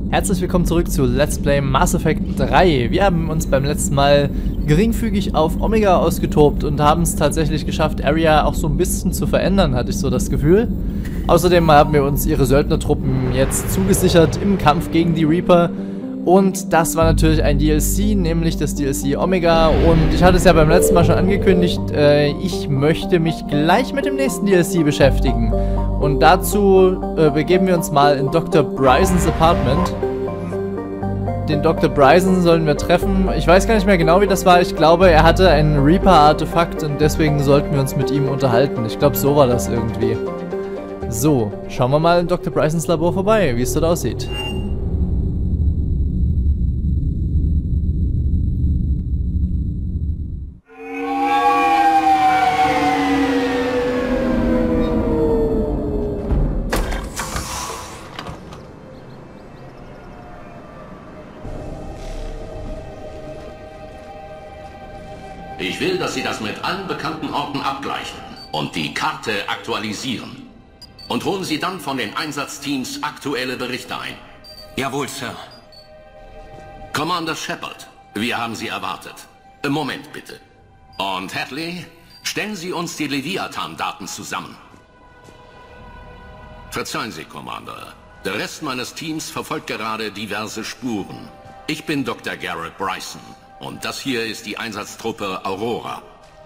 Herzlich willkommen zurück zu Let's Play Mass Effect 3. Wir haben uns beim letzten Mal geringfügig auf Omega ausgetobt und haben es tatsächlich geschafft, Aria auch so ein bisschen zu verändern, hatte ich so das Gefühl. Außerdem haben wir uns ihre Söldnertruppen jetzt zugesichert im Kampf gegen die Reaper. Und das war natürlich ein DLC, nämlich das DLC Omega. Und ich hatte es ja beim letzten Mal schon angekündigt, ich möchte mich gleich mit dem nächsten DLC beschäftigen. Und dazu begeben wir uns mal in Dr. Brysons Apartment. Den Dr. Bryson sollen wir treffen. Ich weiß gar nicht mehr genau, wie das war. Ich glaube, er hatte ein Reaper-Artefakt und deswegen sollten wir uns mit ihm unterhalten. Ich glaube, so war das irgendwie. So, schauen wir mal in Dr. Brysons Labor vorbei, wie es dort aussieht. Ich will, dass Sie das mit allen bekannten Orten abgleichen und die Karte aktualisieren. Und holen Sie dann von den Einsatzteams aktuelle Berichte ein. Jawohl, Sir. Commander Shepard, wir haben Sie erwartet. Moment bitte. Und Hadley, stellen Sie uns die Leviathan-Daten zusammen. Verzeihen Sie, Commander. Der Rest meines Teams verfolgt gerade diverse Spuren. Ich bin Dr. Garrett Bryson. Und das hier ist die Einsatztruppe Aurora.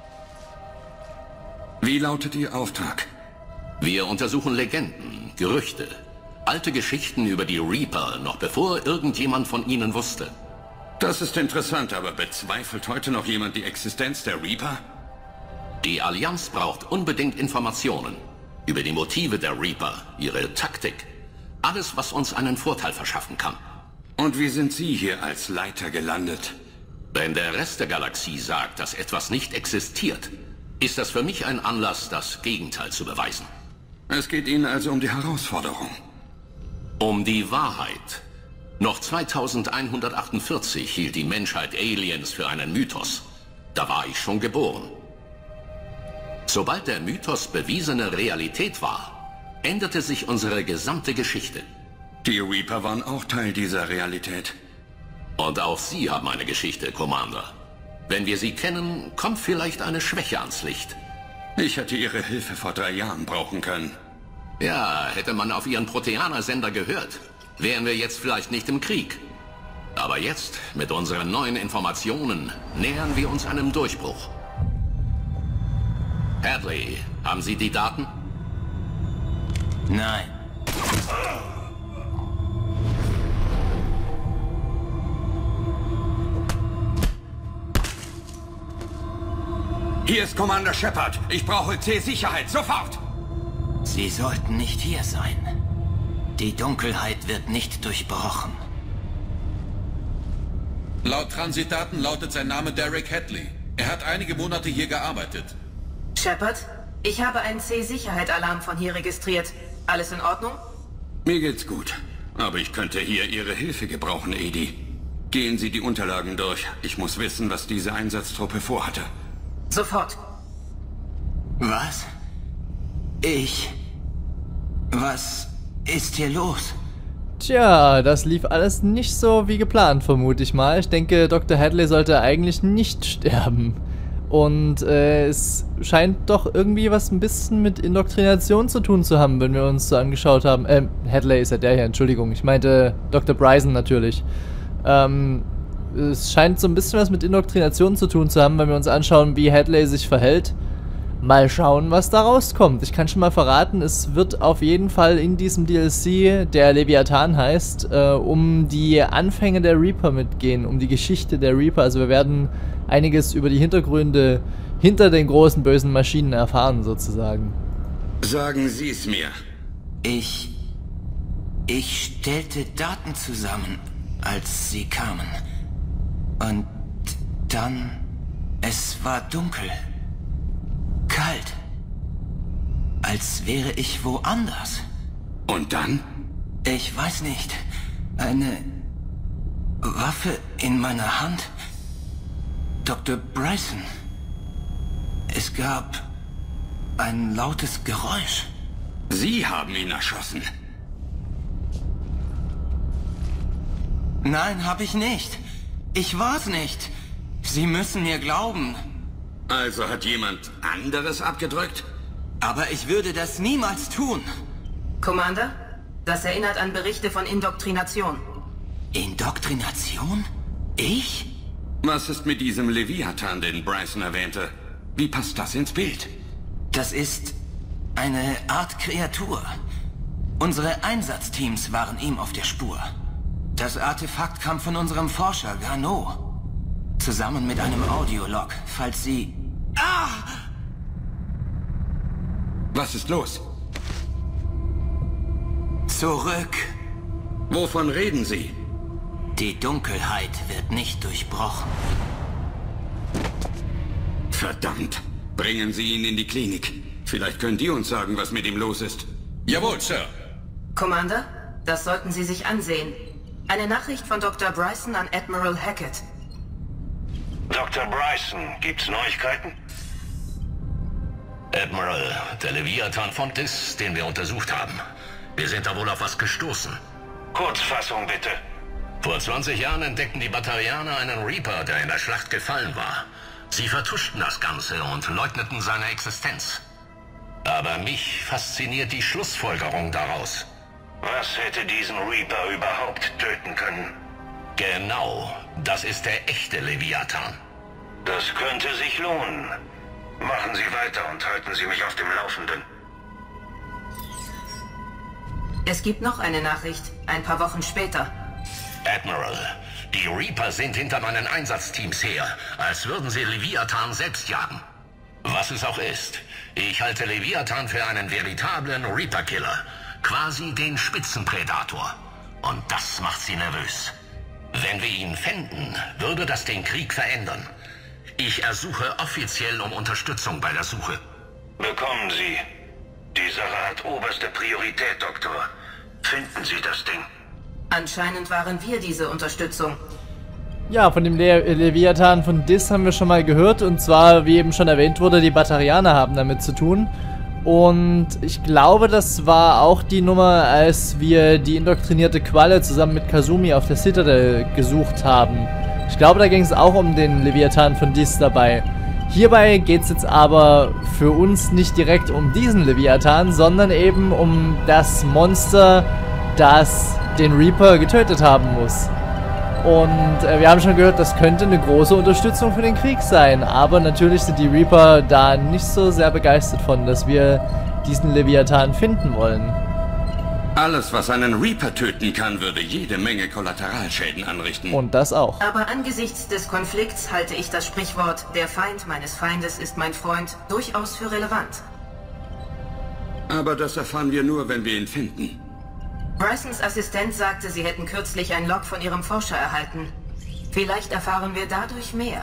Wie lautet Ihr Auftrag? Wir untersuchen Legenden, Gerüchte, alte Geschichten über die Reaper, noch bevor irgendjemand von ihnen wusste. Das ist interessant, aber bezweifelt heute noch jemand die Existenz der Reaper? Die Allianz braucht unbedingt Informationen über die Motive der Reaper, ihre Taktik, alles, was uns einen Vorteil verschaffen kann. Und wie sind Sie hier als Leiter gelandet? Wenn der Rest der Galaxie sagt, dass etwas nicht existiert, ist das für mich ein Anlass, das Gegenteil zu beweisen. Es geht Ihnen also um die Herausforderung. Um die Wahrheit. Noch 2148 hielt die Menschheit Aliens für einen Mythos. Da war ich schon geboren. Sobald der Mythos bewiesene Realität war, änderte sich unsere gesamte Geschichte. Die Reaper waren auch Teil dieser Realität. Und auch Sie haben eine Geschichte, Commander. Wenn wir Sie kennen, kommt vielleicht eine Schwäche ans Licht. Ich hätte Ihre Hilfe vor 3 Jahren brauchen können. Ja, hätte man auf Ihren Proteaner-Sender gehört, wären wir jetzt vielleicht nicht im Krieg. Aber jetzt, mit unseren neuen Informationen, nähern wir uns einem Durchbruch. Hadley, haben Sie die Daten? Nein. Hier ist Commander Shepard. Ich brauche C-Sicherheit. Sofort! Sie sollten nicht hier sein. Die Dunkelheit wird nicht durchbrochen. Laut Transitdaten lautet sein Name Derek Hadley. Er hat einige Monate hier gearbeitet. Shepard, ich habe einen C-Sicherheit-Alarm von hier registriert. Alles in Ordnung? Mir geht's gut. Aber ich könnte hier Ihre Hilfe gebrauchen, Edie. Gehen Sie die Unterlagen durch. Ich muss wissen, was diese Einsatztruppe vorhatte. Sofort. Was? Was ist hier los? Tja, das lief alles nicht so wie geplant, vermute ich mal. Ich denke, Dr. Hadley sollte eigentlich nicht sterben. Und es scheint doch irgendwie was ein bisschen mit Indoktrination zu tun zu haben, wenn wir uns so angeschaut haben. Hadley ist ja der hier, Entschuldigung. Ich meinte Dr. Bryson natürlich. Es scheint so ein bisschen was mit Indoktrination zu tun zu haben, wenn wir uns anschauen, wie Hadley sich verhält. Mal schauen, was da rauskommt. Ich kann schon mal verraten, es wird auf jeden Fall in diesem DLC, der Leviathan heißt, um die Anfänge der Reaper mitgehen, um die Geschichte der Reaper. Also wir werden einiges über die Hintergründe hinter den großen bösen Maschinen erfahren, sozusagen. Sagen Sie es mir. Ich stellte Daten zusammen, als Sie kamen. Und dann... Es war dunkel. Kalt. Als wäre ich woanders. Und dann? Ich weiß nicht. Eine Waffe in meiner Hand. Dr. Bryson. Es gab ein lautes Geräusch. Sie haben ihn erschossen. Nein, hab ich nicht. Ich war's nicht. Sie müssen mir glauben. Also hat jemand anderes abgedrückt? Aber ich würde das niemals tun. Commander, das erinnert an Berichte von Indoktrination. Indoktrination? Ich? Was ist mit diesem Leviathan, den Bryson erwähnte? Wie passt das ins Bild? Das ist eine Art Kreatur. Unsere Einsatzteams waren ihm auf der Spur. Das Artefakt kam von unserem Forscher, Garneau. Zusammen mit einem Audiolog, falls Sie... Ah! Was ist los? Zurück! Wovon reden Sie? Die Dunkelheit wird nicht durchbrochen. Verdammt! Bringen Sie ihn in die Klinik. Vielleicht können die uns sagen, was mit ihm los ist. Jawohl, Sir. Commander, das sollten Sie sich ansehen. Eine Nachricht von Dr. Bryson an Admiral Hackett. Dr. Bryson, gibt's Neuigkeiten? Admiral, der Leviathan von Dis, den wir untersucht haben. Wir sind da wohl auf was gestoßen. Kurzfassung bitte. Vor 20 Jahren entdeckten die Batarianer einen Reaper, der in der Schlacht gefallen war. Sie vertuschten das Ganze und leugneten seine Existenz. Aber mich fasziniert die Schlussfolgerung daraus. Was hätte diesen Reaper überhaupt töten können? Genau, das ist der echte Leviathan. Das könnte sich lohnen. Machen Sie weiter und halten Sie mich auf dem Laufenden. Es gibt noch eine Nachricht, ein paar Wochen später. Admiral, die Reaper sind hinter meinen Einsatzteams her, als würden sie Leviathan selbst jagen. Was es auch ist, ich halte Leviathan für einen veritablen Reaper-Killer, quasi den Spitzenpredator. Und das macht sie nervös. Wenn wir ihn fänden, würde das den Krieg verändern. Ich ersuche offiziell um Unterstützung bei der Suche. Bekommen Sie. Die Sache hat oberste Priorität, Doktor. Finden Sie das Ding. Anscheinend waren wir diese Unterstützung. Ja, von dem Leviathan von Dis haben wir schon mal gehört. Und zwar, wie eben schon erwähnt wurde, die Batarianer haben damit zu tun. Und ich glaube, das war auch die Nummer, als wir die indoktrinierte Qualle zusammen mit Kasumi auf der Citadel gesucht haben. Ich glaube, da ging es auch um den Leviathan von Dis dabei. Hierbei geht es jetzt aber für uns nicht direkt um diesen Leviathan, sondern eben um das Monster, das den Reaper getötet haben muss. Und wir haben schon gehört, das könnte eine große Unterstützung für den Krieg sein. Aber natürlich sind die Reaper da nicht so sehr begeistert von, dass wir diesen Leviathan finden wollen. Alles, was einen Reaper töten kann, würde jede Menge Kollateralschäden anrichten. Und das auch. Aber angesichts des Konflikts halte ich das Sprichwort, der Feind meines Feindes ist mein Freund, durchaus für relevant. Aber das erfahren wir nur, wenn wir ihn finden. Brysons Assistent sagte, sie hätten kürzlich ein Log von ihrem Forscher erhalten. Vielleicht erfahren wir dadurch mehr.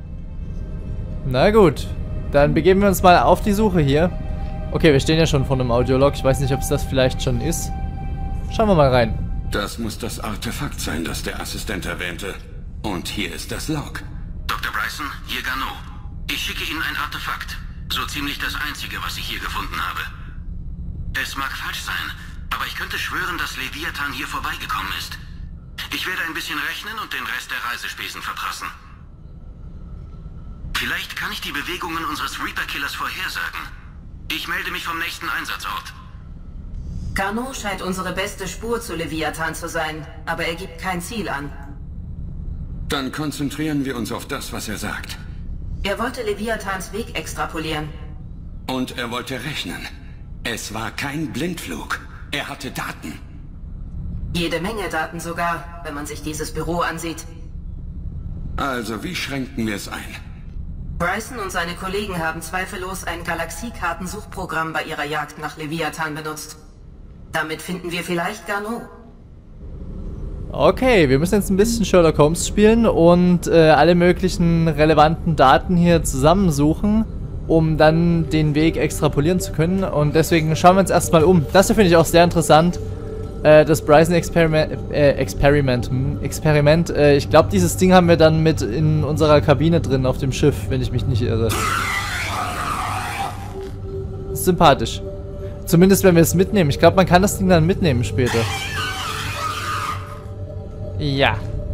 Na gut, dann begeben wir uns mal auf die Suche hier. Okay, wir stehen ja schon vor einem Audiolog. Ich weiß nicht, ob es das vielleicht schon ist. Schauen wir mal rein. Das muss das Artefakt sein, das der Assistent erwähnte. Und hier ist das Log. Dr. Bryson, hier Garneau. Ich schicke Ihnen ein Artefakt. So ziemlich das einzige, was ich hier gefunden habe. Es mag falsch sein, aber ich könnte schwören, dass Leviathan hier vorbeigekommen ist. Ich werde ein bisschen rechnen und den Rest der Reisespesen verprassen. Vielleicht kann ich die Bewegungen unseres Reaper-Killers vorhersagen. Ich melde mich vom nächsten Einsatzort. Garneau scheint unsere beste Spur zu Leviathan zu sein, aber er gibt kein Ziel an. Dann konzentrieren wir uns auf das, was er sagt. Er wollte Leviathans Weg extrapolieren. Und er wollte rechnen. Es war kein Blindflug. Er hatte Daten. Jede Menge Daten sogar, wenn man sich dieses Büro ansieht. Also, wie schränken wir es ein? Bryson und seine Kollegen haben zweifellos ein Galaxiekartensuchprogramm bei ihrer Jagd nach Leviathan benutzt. Damit finden wir vielleicht Garneau. Okay, wir müssen jetzt ein bisschen Sherlock Holmes spielen und alle möglichen relevanten Daten hier zusammensuchen, um dann den Weg extrapolieren zu können. Und deswegen schauen wir uns erstmal um. Das hier finde ich auch sehr interessant. Das Bryson-Experiment. Ich glaube, dieses Ding haben wir dann mit in unserer Kabine drin auf dem Schiff, wenn ich mich nicht irre. Sympathisch. Zumindest, wenn wir es mitnehmen. Ich glaube, man kann das Ding dann mitnehmen später. Ja.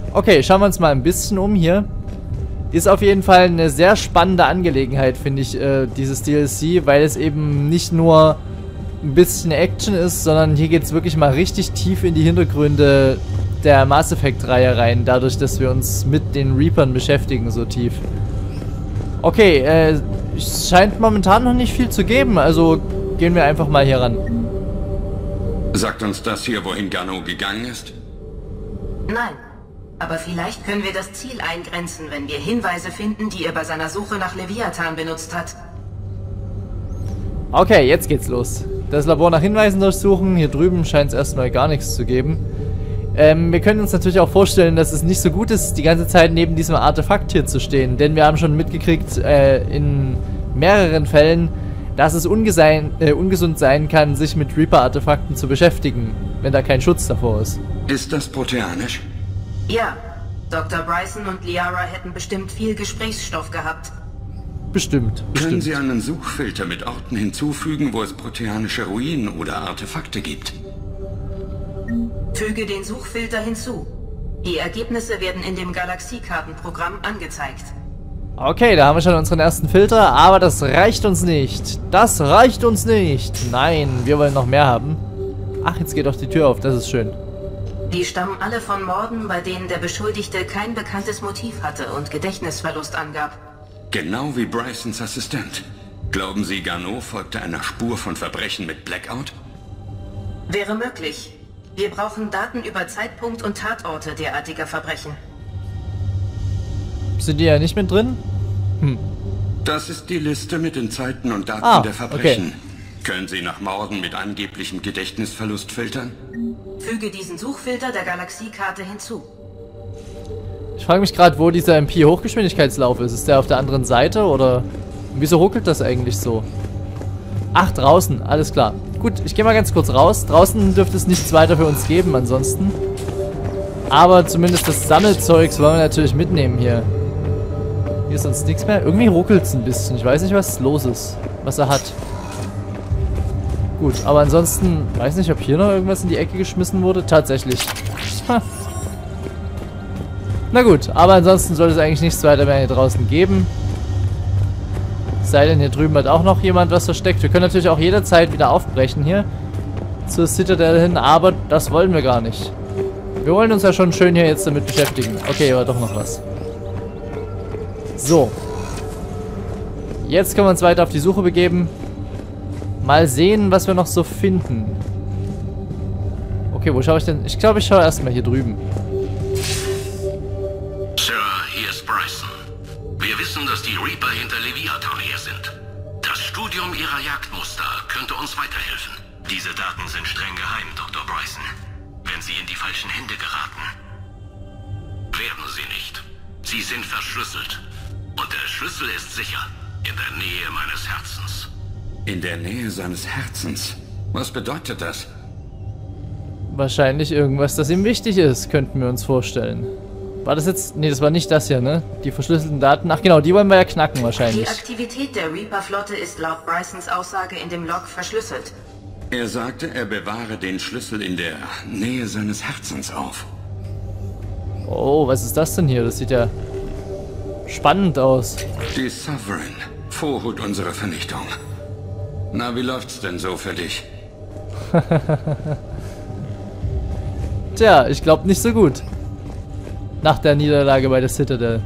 Okay, schauen wir uns mal ein bisschen um hier. Ist auf jeden Fall eine sehr spannende Angelegenheit, finde ich, dieses DLC, weil es eben nicht nur ein bisschen Action ist, sondern hier geht es wirklich mal richtig tief in die Hintergründe der Mass Effect-Reihe rein, dadurch, dass wir uns mit den Reapern beschäftigen, so tief. Okay, es scheint momentan noch nicht viel zu geben, also gehen wir einfach mal hier ran. Sagt uns das hier, wohin Garneau gegangen ist? Nein. Aber vielleicht können wir das Ziel eingrenzen, wenn wir Hinweise finden, die er bei seiner Suche nach Leviathan benutzt hat. Okay, jetzt geht's los. Das Labor nach Hinweisen durchsuchen. Hier drüben scheint es erstmal gar nichts zu geben. Wir können uns natürlich auch vorstellen, dass es nicht so gut ist, die ganze Zeit neben diesem Artefakt hier zu stehen. Denn wir haben schon mitgekriegt, in mehreren Fällen, dass es ungesund sein kann, sich mit Reaper-Artefakten zu beschäftigen, wenn da kein Schutz davor ist. Ist das proteanisch? Ja, Dr. Bryson und Liara hätten bestimmt viel Gesprächsstoff gehabt. Bestimmt. Können Sie einen Suchfilter mit Orten hinzufügen, wo es proteanische Ruinen oder Artefakte gibt? Füge den Suchfilter hinzu. Die Ergebnisse werden in dem Galaxiekartenprogramm angezeigt. Okay, da haben wir schon unseren ersten Filter, aber das reicht uns nicht. Das reicht uns nicht. Nein, wir wollen noch mehr haben. Ach, jetzt geht doch die Tür auf, das ist schön. Die stammen alle von Morden, bei denen der Beschuldigte kein bekanntes Motiv hatte und Gedächtnisverlust angab. Genau wie Brysons Assistent. Glauben Sie, Garneau folgte einer Spur von Verbrechen mit Blackout? Wäre möglich. Wir brauchen Daten über Zeitpunkt und Tatorte derartiger Verbrechen. Sind die ja nicht mit drin? Das ist die Liste mit den Zeiten und Daten der Verbrechen. Okay. Können Sie nach Morden mit angeblichem Gedächtnisverlust filtern? Füge diesen Suchfilter der Galaxiekarte hinzu. Ich frage mich gerade, wo dieser MP-Hochgeschwindigkeitslauf ist. Ist der auf der anderen Seite oder... Wieso ruckelt das eigentlich so? Ach, draußen. Alles klar. Gut, ich gehe mal ganz kurz raus. Draußen dürfte es nichts weiter für uns geben ansonsten. Aber zumindest das Sammelzeugs wollen wir natürlich mitnehmen hier. Hier ist sonst nichts mehr. Irgendwie ruckelt es ein bisschen. Ich weiß nicht, was los ist. Was er hat. Gut, aber ansonsten, weiß nicht, ob hier noch irgendwas in die Ecke geschmissen wurde. Tatsächlich. Ha. Na gut, aber ansonsten sollte es eigentlich nichts weiter mehr hier draußen geben. Es sei denn, hier drüben hat auch noch jemand was versteckt. Wir können natürlich auch jederzeit wieder aufbrechen hier. Zur Citadel hin, aber das wollen wir gar nicht. Wir wollen uns ja schon schön hier jetzt damit beschäftigen. Okay, aber doch noch was. So. Jetzt können wir uns weiter auf die Suche begeben. Mal sehen, was wir noch so finden. Okay, wo schaue ich denn? Ich glaube, ich schaue erstmal hier drüben. Sir, hier ist Bryson. Wir wissen, dass die Reaper hinter Leviathan her sind. Das Studium ihrer Jagdmuster könnte uns weiterhelfen. Diese Daten sind streng geheim, Dr. Bryson. Wenn sie in die falschen Hände geraten, werden sie nicht. Sie sind verschlüsselt. Und der Schlüssel ist sicher. In der Nähe meines Herzens. In der Nähe seines Herzens. Was bedeutet das? Wahrscheinlich irgendwas, das ihm wichtig ist, könnten wir uns vorstellen. War das jetzt... Nee, das war nicht das hier, ne? Die verschlüsselten Daten. Ach genau, die wollen wir ja knacken wahrscheinlich. Die Aktivität der Reaper-Flotte ist laut Brysons Aussage in dem Log verschlüsselt. Er sagte, er bewahre den Schlüssel in der Nähe seines Herzens auf. Oh, was ist das denn hier? Das sieht ja spannend aus. Die Sovereign vorholt unsere Vernichtung. Na, wie läuft's denn so für dich? Tja, ich glaube nicht so gut. Nach der Niederlage bei der Citadel.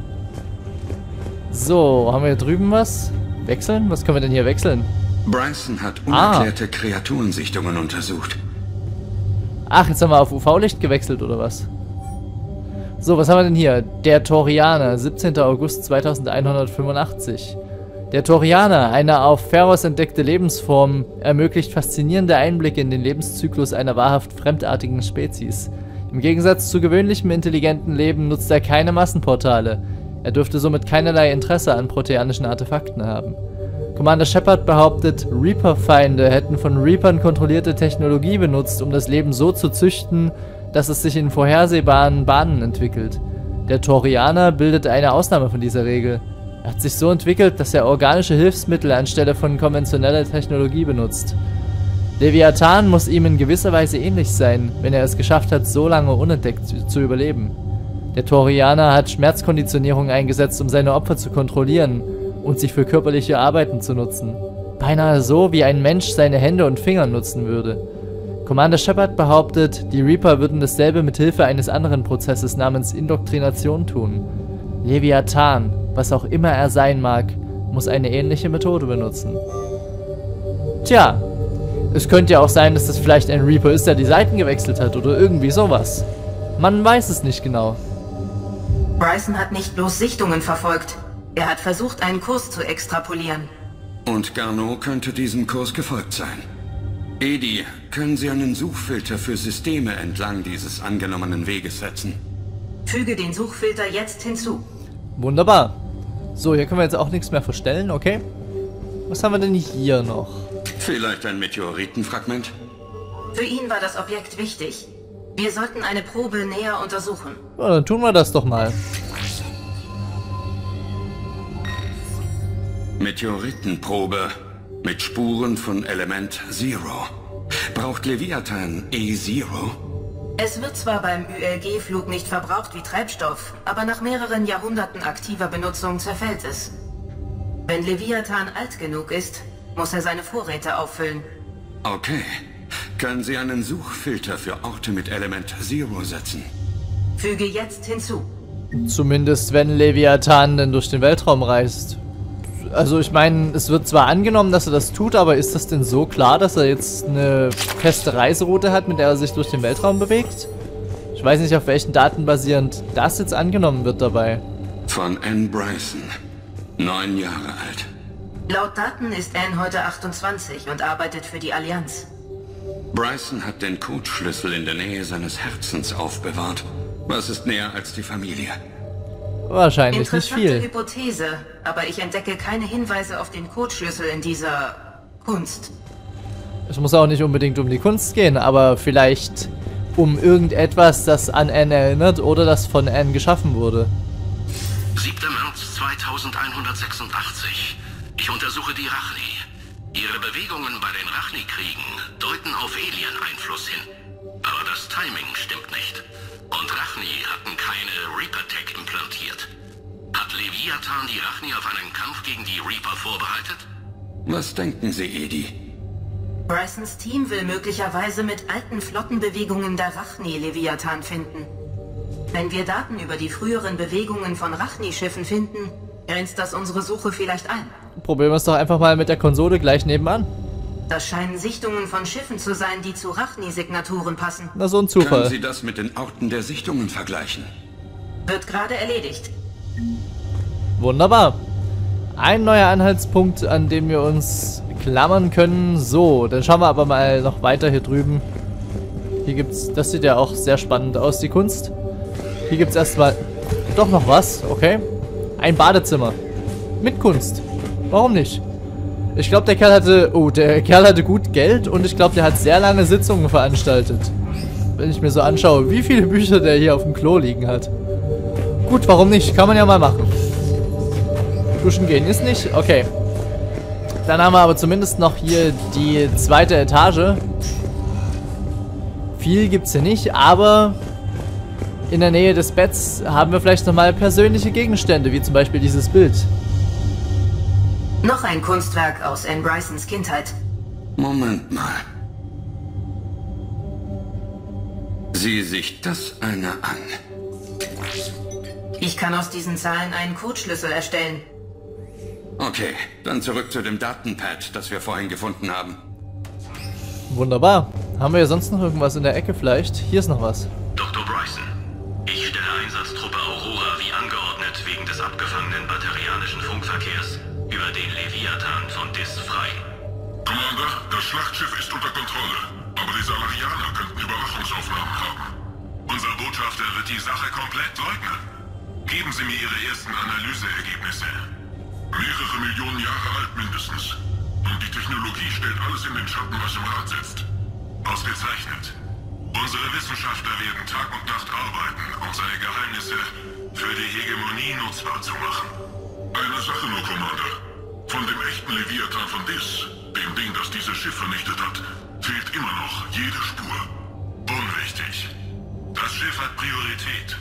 So, haben wir hier drüben was? Wechseln? Was können wir denn hier wechseln? Bryson hat unerklärte Kreaturensichtungen untersucht. Ach, jetzt haben wir auf UV-Licht gewechselt, oder was? So, was haben wir denn hier? Der Torianer, 17. August 2185. Der Torianer, eine auf Pharos entdeckte Lebensform, ermöglicht faszinierende Einblicke in den Lebenszyklus einer wahrhaft fremdartigen Spezies. Im Gegensatz zu gewöhnlichem intelligenten Leben nutzt er keine Massenportale. Er dürfte somit keinerlei Interesse an proteanischen Artefakten haben. Commander Shepard behauptet, Reaper-Feinde hätten von Reapern kontrollierte Technologie benutzt, um das Leben so zu züchten, dass es sich in vorhersehbaren Bahnen entwickelt. Der Torianer bildet eine Ausnahme von dieser Regel. Er hat sich so entwickelt, dass er organische Hilfsmittel anstelle von konventioneller Technologie benutzt. Leviathan muss ihm in gewisser Weise ähnlich sein, wenn er es geschafft hat, so lange unentdeckt zu überleben. Der Torianer hat Schmerzkonditionierung eingesetzt, um seine Opfer zu kontrollieren und sie für körperliche Arbeiten zu nutzen. Beinahe so, wie ein Mensch seine Hände und Finger nutzen würde. Commander Shepard behauptet, die Reaper würden dasselbe mit Hilfe eines anderen Prozesses namens Indoktrination tun. Leviathan, was auch immer er sein mag, muss eine ähnliche Methode benutzen. Tja, es könnte ja auch sein, dass das vielleicht ein Reaper ist, der die Seiten gewechselt hat oder irgendwie sowas. Man weiß es nicht genau. Bryson hat nicht bloß Sichtungen verfolgt. Er hat versucht, einen Kurs zu extrapolieren. Und Garneau könnte diesem Kurs gefolgt sein. Edi, können Sie einen Suchfilter für Systeme entlang dieses angenommenen Weges setzen? Füge den Suchfilter jetzt hinzu. Wunderbar. So, hier können wir jetzt auch nichts mehr verstellen, okay? Was haben wir denn hier noch? Vielleicht ein Meteoritenfragment? Für ihn war das Objekt wichtig. Wir sollten eine Probe näher untersuchen. Ja, dann tun wir das doch mal. Meteoritenprobe mit Spuren von Element Zero. Braucht Leviathan E0? Es wird zwar beim ULG-Flug nicht verbraucht wie Treibstoff, aber nach mehreren Jahrhunderten aktiver Benutzung zerfällt es. Wenn Leviathan alt genug ist, muss er seine Vorräte auffüllen. Okay. Können Sie einen Suchfilter für Orte mit Element Zero setzen? Füge jetzt hinzu. Zumindest wenn Leviathan denn durch den Weltraum reist. Also ich meine, es wird zwar angenommen, dass er das tut, aber ist das denn so klar, dass er jetzt eine feste Reiseroute hat, mit der er sich durch den Weltraum bewegt? Ich weiß nicht, auf welchen Daten basierend das jetzt angenommen wird dabei. Von Anne Bryson. 9 Jahre alt. Laut Daten ist Anne heute 28 und arbeitet für die Allianz. Bryson hat den Codeschlüssel in der Nähe seines Herzens aufbewahrt. Was ist näher als die Familie? Wahrscheinlich nicht viel. Interessante Hypothese, aber ich entdecke keine Hinweise auf den Codeschlüssel in dieser Kunst. Es muss auch nicht unbedingt um die Kunst gehen, aber vielleicht um irgendetwas, das an Anne erinnert oder das von Anne geschaffen wurde. 7. März 2186. Ich untersuche die Rachni. Ihre Bewegungen bei den Rachni-Kriegen deuten auf Alien-Einfluss hin. Aber das Timing stimmt nicht. Und Rachni hatten keine Reaper-Tech implantiert. Hat Leviathan die Rachni auf einen Kampf gegen die Reaper vorbereitet? Was denken Sie, Edi? Brysons Team will möglicherweise mit alten Flottenbewegungen der Rachni Leviathan finden. Wenn wir Daten über die früheren Bewegungen von Rachni-Schiffen finden, grenzt das unsere Suche vielleicht ein. Probieren wir es doch einfach mal mit der Konsole gleich nebenan. Das scheinen Sichtungen von Schiffen zu sein, die zu Rachni-Signaturen passen. Na, so ein Zufall. Können Sie das mit den Orten der Sichtungen vergleichen? Wird gerade erledigt. Wunderbar. Ein neuer Anhaltspunkt, an dem wir uns klammern können. So, dann schauen wir aber mal noch weiter hier drüben. Hier gibt's, das sieht ja auch sehr spannend aus, die Kunst. Hier gibt's erstmal doch noch was, okay. Ein Badezimmer. Mit Kunst. Warum nicht? Ich glaube, der Kerl hatte gut Geld und ich glaube, der hat sehr lange Sitzungen veranstaltet. Wenn ich mir so anschaue, wie viele Bücher der hier auf dem Klo liegen hat. Gut, warum nicht? Kann man ja mal machen. Duschen gehen ist nicht? Okay. Dann haben wir aber zumindest noch hier die zweite Etage. Viel gibt es hier nicht, aber in der Nähe des Betts haben wir vielleicht nochmal persönliche Gegenstände, wie zum Beispiel dieses Bild. Noch ein Kunstwerk aus Anne Brysons Kindheit. Moment mal. Sieh sich das einer an. Ich kann aus diesen Zahlen einen Codeschlüssel erstellen. Okay, dann zurück zu dem Datenpad, das wir vorhin gefunden haben. Wunderbar. Haben wir hier sonst noch irgendwas in der Ecke vielleicht? Hier ist noch was. Dr. Bryson, ich stelle Einsatztruppe Aurora wie angeordnet wegen des abgefangenen batarianischen Funkverkehrs über den Leviathan von Dis frei. Commander, das Schlachtschiff ist unter Kontrolle, aber die Salarianer könnten Überwachungsaufnahmen haben. Unser Botschafter wird die Sache komplett leugnen. Geben Sie mir Ihre ersten Analyseergebnisse. Mehrere Millionen Jahre alt mindestens. Und die Technologie stellt alles in den Schatten, was im Rad sitzt. Ausgezeichnet. Unsere Wissenschaftler werden Tag und Nacht arbeiten, um seine Geheimnisse für die Hegemonie nutzbar zu machen. Eine Sache nur, Commander. Von dem echten Leviathan von Dis, dem Ding, das dieses Schiff vernichtet hat, fehlt immer noch jede Spur. Unwichtig. Das Schiff hat Priorität.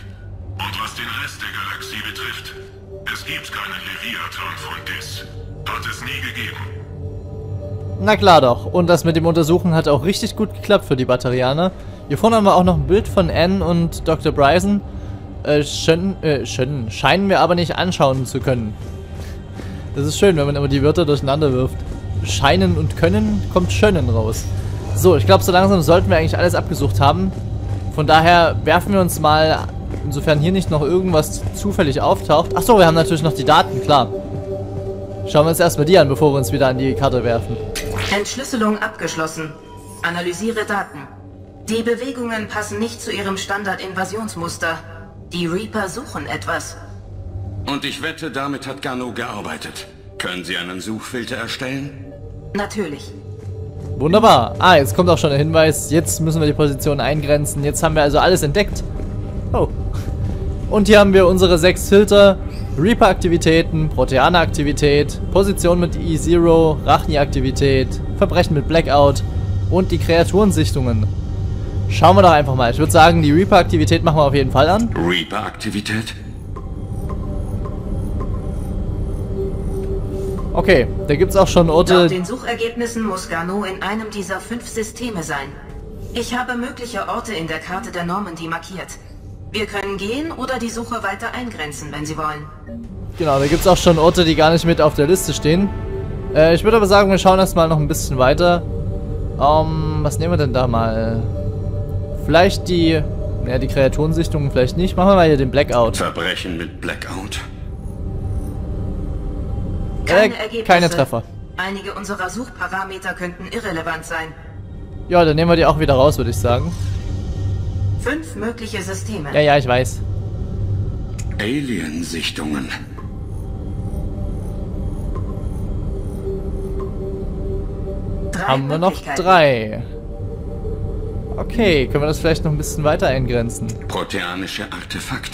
Und was den Rest der Galaxie betrifft, es gibt keinen Leviathan von Dis. Hat es nie gegeben. Na klar doch. Und das mit dem Untersuchen hat auch richtig gut geklappt für die Batarianer. Hier vorne haben wir auch noch ein Bild von Anne und Dr. Bryson. Scheinen wir aber nicht anschauen zu können. Das ist schön, wenn man immer die Wörter durcheinander wirft. Scheinen und können kommt schönen raus. So, ich glaube, so langsam sollten wir eigentlich alles abgesucht haben. Von daher werfen wir uns mal, insofern hier nicht noch irgendwas zufällig auftaucht. Achso, wir haben natürlich noch die Daten, klar. Schauen wir uns erstmal die an, bevor wir uns wieder an die Karte werfen. Entschlüsselung abgeschlossen. Analysiere Daten. Die Bewegungen passen nicht zu ihrem Standard-Invasionsmuster. Die Reaper suchen etwas. Und ich wette, damit hat Garneau gearbeitet. Können Sie einen Suchfilter erstellen? Natürlich. Wunderbar. Ah, jetzt kommt auch schon der Hinweis. Jetzt müssen wir die Position eingrenzen. Jetzt haben wir also alles entdeckt. Oh. Und hier haben wir unsere 6 Filter. Reaper-Aktivitäten, Proteaner-Aktivität, Position mit E0, Rachni-Aktivität, Verbrechen mit Blackout und die Kreaturensichtungen. Schauen wir doch einfach mal. Ich würde sagen, die Reaper-Aktivität machen wir auf jeden Fall an. Reaper-Aktivität? Okay, da gibt es auch schon Orte... Laut den Suchergebnissen muss Garneau in einem dieser 5 Systeme sein. Ich habe mögliche Orte in der Karte der Normandy markiert. Wir können gehen oder die Suche weiter eingrenzen, wenn Sie wollen. Genau, da gibt es auch schon Orte, die gar nicht mit auf der Liste stehen. Ich würde aber sagen, wir schauen erstmal noch ein bisschen weiter. Was nehmen wir denn da mal? Vielleicht die... Ja, die Kreaturensichtungen vielleicht nicht. Machen wir mal hier den Blackout. Verbrechen mit Blackout. Keine Treffer. Einige unserer Suchparameter könnten irrelevant sein. Ja, dann nehmen wir die auch wieder raus, würde ich sagen. 5 mögliche Systeme. Ja, ich weiß. Alien-Sichtungen. Haben wir noch 3. Okay, können wir das vielleicht noch ein bisschen weiter eingrenzen? Proteanische Artefakte.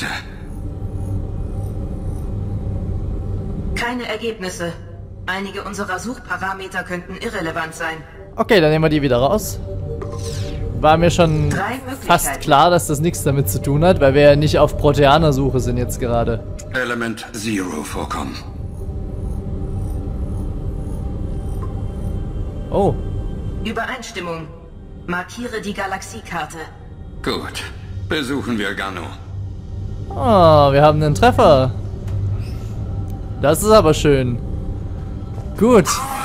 Keine Ergebnisse. Einige unserer Suchparameter könnten irrelevant sein. Okay, dann nehmen wir die wieder raus. War mir schon fast klar, dass das nichts damit zu tun hat, weil wir ja nicht auf Proteaner-Suche sind jetzt gerade. Element Zero vorkommen. Oh. Übereinstimmung. Markiere die Galaxiekarte. Gut. Besuchen wir Garneau. Oh, wir haben einen Treffer. Das ist aber schön. Gut.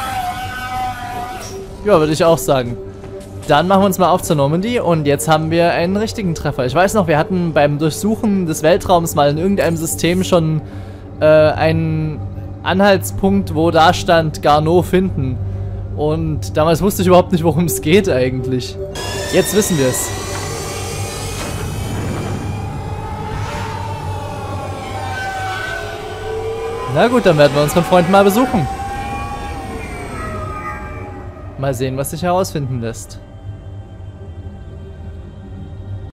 Ja, würde ich auch sagen. Dann machen wir uns mal auf zur Normandy und jetzt haben wir einen richtigen Treffer. Ich weiß noch, wir hatten beim Durchsuchen des Weltraums mal in irgendeinem System schon einen Anhaltspunkt, wo da stand Garneau finden. Und damals wusste ich überhaupt nicht, worum es geht eigentlich. Jetzt wissen wir es. Na gut, dann werden wir unseren Freund mal besuchen. Mal sehen, was sich herausfinden lässt.